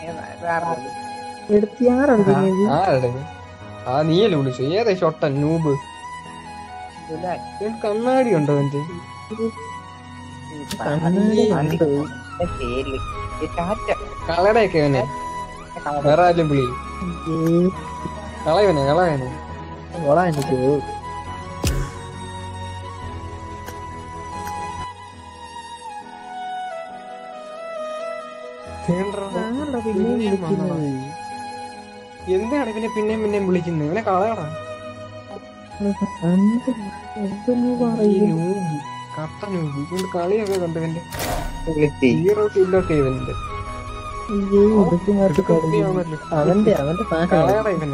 നീയല്ലേ വിളിച്ചു ഏതാ ഷൊട്ടൻ നൂബ് കണ്ണാടി ഉണ്ടോ എന്റെ കളടയൊക്കെ അവനെ വേറെ ആരും വിളി കളയവനെ എന്താണ് ഇവനെ പിന്നെയും വിളിക്കുന്നത് ഇവനെ കളയടാ കട്ട നൂബ് ഇവന്റെ കളിയൊക്കെ കണ്ടു ഇവന്റെ ഹീറോ കില്ലൊക്കെ ഇവന്റെ കളയടാ ഇവനെ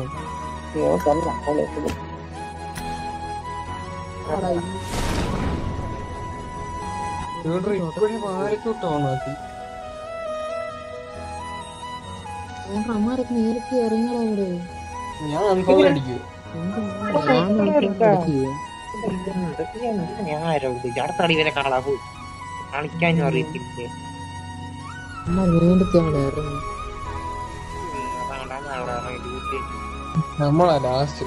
ഇപ്പോഴേ വാരത്തോട്ടാണാക്കി നേരത്തെ ഇറങ്ങടാ അവിടെ ഞാൻ അൺഫോളോ അടിക്കും അടുത്തടി വരെ കളാവൂ കളിക്കാനും അറിയത്തില്ലേ നമ്മളാ ലാസ്റ്റ്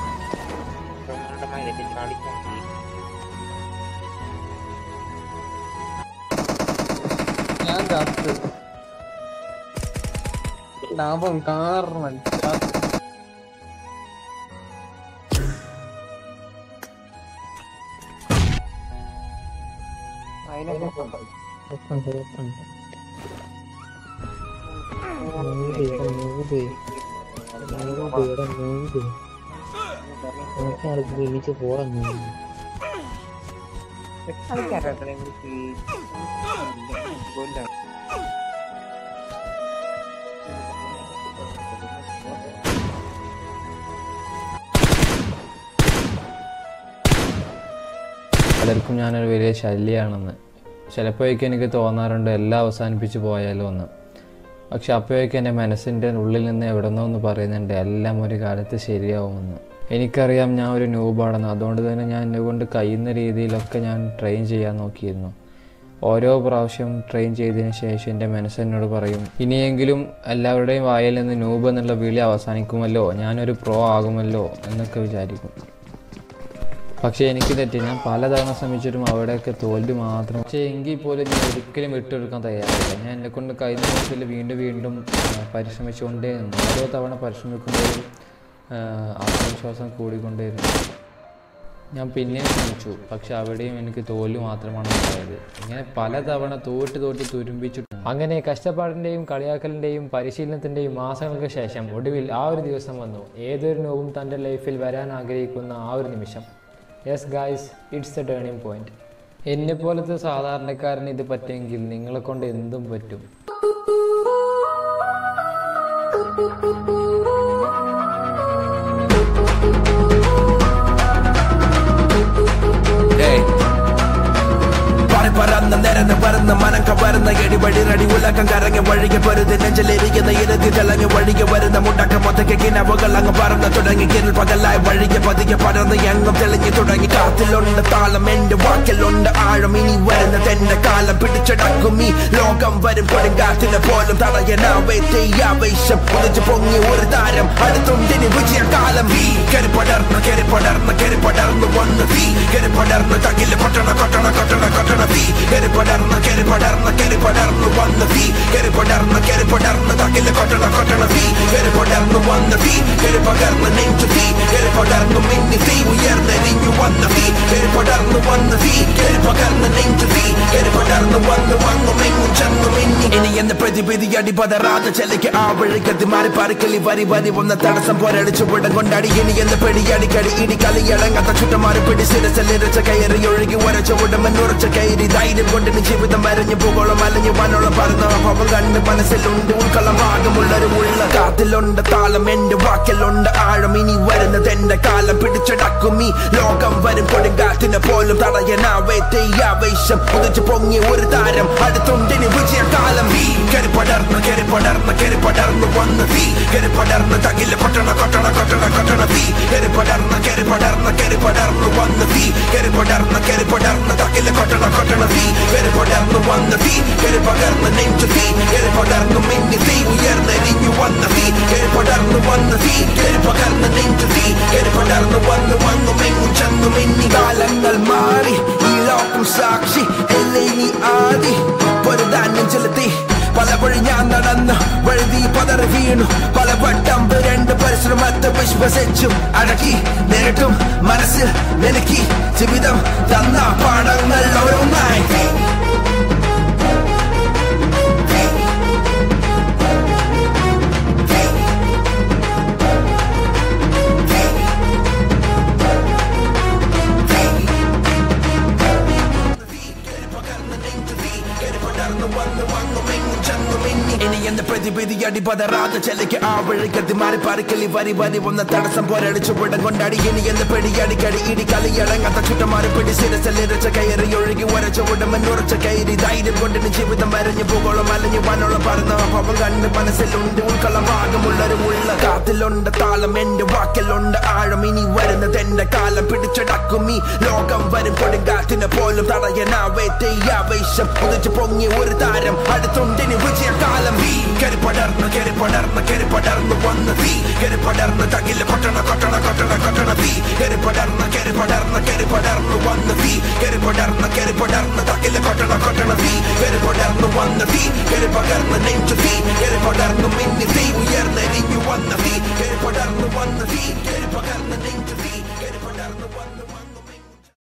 ഞാൻ ചത്ത് ലാഭം കാരണം ഒരുമിച്ച് പോറന്നു പലർക്കും ഞാനൊരു വലിയ ശല്യമാണെന്ന് ചിലപ്പോഴേക്കും എനിക്ക് തോന്നാറുണ്ട് എല്ലാം അവസാനിപ്പിച്ച് പോയാലോ എന്ന്. പക്ഷെ അപ്പോഴേക്കും എൻ്റെ മനസ്സിൻ്റെ ഉള്ളിൽ നിന്ന് എവിടെന്നോ ഒന്ന് പറയുന്നുണ്ട് എല്ലാം ഒരു കാലത്ത് ശരിയാവുമെന്ന്. എനിക്കറിയാം ഞാൻ ഒരു ന്യൂബാണെന്ന്. അതുകൊണ്ട് തന്നെ ഞാൻ എന്നെ കൊണ്ട് കഴിയുന്ന രീതിയിലൊക്കെ ഞാൻ ട്രെയിൻ ചെയ്യാൻ നോക്കിയിരുന്നു. ഓരോ പ്രാവശ്യം ട്രെയിൻ ചെയ്തതിന് ശേഷം എൻ്റെ മനസ്സെന്നോട് പറയും ഇനിയെങ്കിലും എല്ലാവരുടെയും വായിൽ നിന്ന് ന്യൂബ് എന്നുള്ള വിളി അവസാനിക്കുമല്ലോ, ഞാനൊരു പ്രോ ആകുമല്ലോ എന്നൊക്കെ വിചാരിക്കും. പക്ഷേ എനിക്ക് തെറ്റി. ഞാൻ പലതവണ ശ്രമിച്ചിട്ടും അവിടെയൊക്കെ തോൽവി മാത്രം. പക്ഷേ എങ്കിൽ പോലും ഞാൻ ഒരിക്കലും വിട്ടെടുക്കാൻ തയ്യാറില്ല. ഞാൻ എന്നെക്കൊണ്ട് കഴിഞ്ഞ ദിവസത്തിൽ വീണ്ടും പരിശ്രമിച്ചുകൊണ്ടേ നിന്നു. ഓരോ തവണ പരിശ്രമിക്കുമ്പോഴും ആത്മവിശ്വാസം കൂടിക്കൊണ്ടേയിരുന്നു. ഞാൻ പിന്നെയും ശ്രമിച്ചു, പക്ഷെ അവിടെയും എനിക്ക് തോൽവി മാത്രമാണ് ഉണ്ടായത്. ഇങ്ങനെ പലതവണ തോറ്റ് തുരുമ്പിച്ചിട്ടുണ്ട്. അങ്ങനെ കഷ്ടപ്പാടിൻ്റെയും കളിയാക്കലിൻ്റെയും പരിശീലനത്തിൻ്റെയും മാസങ്ങൾക്ക് ശേഷം ഒടുവിൽ ആ ഒരു ദിവസം വന്നു. ഏതൊരു നോവും തൻ്റെ ലൈഫിൽ വരാൻ ആഗ്രഹിക്കുന്ന ആ ഒരു നിമിഷം. Yes guys, it's a turning point. എന്നെപ്പോലത്തെ സാധാരണക്കാരന് ഇത് പറ്റുമെങ്കിൽ നിങ്ങളെ കൊണ്ട് എന്തും പറ്റും. പറന്ന് നിരന്ന് പറന്ന് മനം കവരുന്ന എടിവഴി റടി ഉലകം കറങ്ങി വഴികെ പൊരുത് നെഞ്ചിലിരിക്കുന്ന ഇരുതി തിളങ്ങി വഴികെ വരുന്ന മുടക്ക മൊത്തക്ക് കിനവുകൾ അങ്ങ് പറന്ന് തുടങ്ങി കിരൽ പകലായി വഴികെ പതിയെ പടർന്ന് എങ്ങും തെളിഞ്ഞു തുടങ്ങി. കാത്തിലുണ്ട് താളം, എന്റെ വാക്കിലുണ്ട് ആഴം. ഇനി വരുന്നതെന്റെ കാലം പിടിച്ചടക്കും ഈ ലോകം. വരും കൊടുങ്കാറ്റിനെ പോലും തടയനാവേ തെയ്യാവേശം ഒന്നിച്ചു പൊങ്ങി ഒരു താരം. അടുത്തുണ്ടിനി വിജയകാലം. പടർന്ന് വന്ന് പടർന്ന് തകില് കൊട്ടണ പടർന്ന് വന്ന് പടർന്ന് തകില് കൊട്ടണ പടർന്ന് വന്ന് പകർന്ന് നെഞ്ചു പടർന്നു മിന്നി ഉയർന്നെരിഞ്ഞു വന്ന പടർന്നു വന്ന് പകർന്ന് നെഞ്ചു പടർന്നു വന്നു മെങ്ങും ചെന്നു മിന്നി. ഇനി എന്ന പ്രതിപിതി അടിപതറാതെ ചെലയ്ക്ക് ആ വഴിക്കത്തി മാറി പറക്കലി വരി വന്ന തടസ്സം പോരടിച്ചു പുടം കൊണ്ടാടി. ഇനി എന്ന പെടിയടിക്കടി ഇടി കളിയടങ്ങാത്ത ചുട്ടമാറി പിടി സിരസലിരച്ച കയറി ഒഴുകി ഉരച്ച ഉടമെന്നുറച്ച കയറി ധൈര്യം കൊണ്ടിന് ജീവിതം വരഞ്ഞു പൂകോളം അലഞ്ഞു വനോളം പറന്ന പവം കണ്ട് മനസ്സിലുണ്ട് ഉൾക്കളം ഭാഗമുള്ളൊരു ഉള്ള. കാത്തിലുണ്ട് താളം, എന്റെ വാക്കിലുണ്ട് ആഴം. ഇനി വരുന്നതെന്റെ കാലം പിടിച്ചടക്കും ഈ ലോകം. വരും കൊടുങ്കാറ്റിനെ പോലും തടയനാവേ തെയ്യാവേശം ഒന്നിച്ചു പൊങ്ങി ഒരു താരം. അടുത്തുണ്ടിന് വിജയകാലം. കെറി പടർന്ന് വന്ന തീ കെറി പടർന്ന് തകില് കൊട്ടണ തീ കെറി പടർന്ന് വന്ന തീ കെറി പടർന്ന് തകില് കൊട്ടണ തീ കെറി പടർന്ന് വന്ന തീ കെറി പകർന്ന് നെഞ്ചു തീ കെറി പടർന്ന് മിന്നി തീ ഉയർന്നെരിഞ്ഞു വന്ന തീ കെറി പടർന്ന് വന്ന തീ കെറി പകർന്ന് നെഞ്ചു തീ കെറി പടർന്ന് വന്നു മെങ്ങും ചെന്നു മിന്നി കാലങ്ങൾ മാറി ഈ ലോകം സാക്ഷി എന്നെ നീ ആദി പൊരുതാനും ചെലുത്തി പലവഴി ഞാൻ നടന്നു വഴുതി പതറി വീണു പലവട്ടം രണ്ട് പരിശ്രമത്തെ വിശ്വസിച്ചും അടക്കി നേരിട്ടും മനസ്സിൽ നിനക്കി ജീവിതം തന്ന പാഠങ്ങൾ ഓരോന്നായി ഇനി എന്റെ പ്രതിപതി അടിപതറാതെ ചെലയ്ക്ക് ആ വഴിക്കത്തി മാറി പാറിക്കലി വരി വന്ന തടസ്സം പോരടിച്ചു വിടം കൊണ്ടാടി ഇനി എന്റെ പെടിയടിക്കടി ഇടി കളിയടങ്ങാത്ത ചുട്ടമാറി പിടി സിരസലിരച്ച കയറി ഒഴുകി ഉരച്ച ഉടമെന്നുറച്ച കയറി ധൈര്യം കൊണ്ടിന് ജീവിതം വരഞ്ഞു പൂകോളം അലഞ്ഞു വനോളം പറന്ന ഭവം കണ്ട് മനസ്സിലുണ്ട് ഉൾക്കൊള്ളം ഭാഗമുള്ളൊരു ഉള്ള കാത്തിലുണ്ട് താളം എന്റെ വാക്കിലുണ്ട് ആഴം ഇനി വരുന്നത് എന്റെ കാലം പിടിച്ചടക്കും ഈ ലോകം വരും കൊടുങ്കാറ്റിനെ പോലും തടയനാവേ തെയ്യാവേശം ഉദിച്ചു പൊങ്ങി ഒരു താരം അടുത്തുണ്ടിനി വിജയകാലം കെറി പടർന്ന് വന്ന തീ കെറി പടർന്ന് തകില് കൊട്ടണ തീ കെറി പടർന്ന് വന്ന തീ കെറി പടർന്ന് തകില് കൊട്ടണ തീ കെറി പടർന്ന് വന്ന തീ കെറി പകർന്ന് നെഞ്ചു തീ കെറി പടർന്ന് മിന്നി തീ ഉയർന്നെരിഞ്ഞു വന്ന തീ കെറി പടർന്ന് വന്ന തീ കെറി പകർന്ന് നെഞ്ചു തീ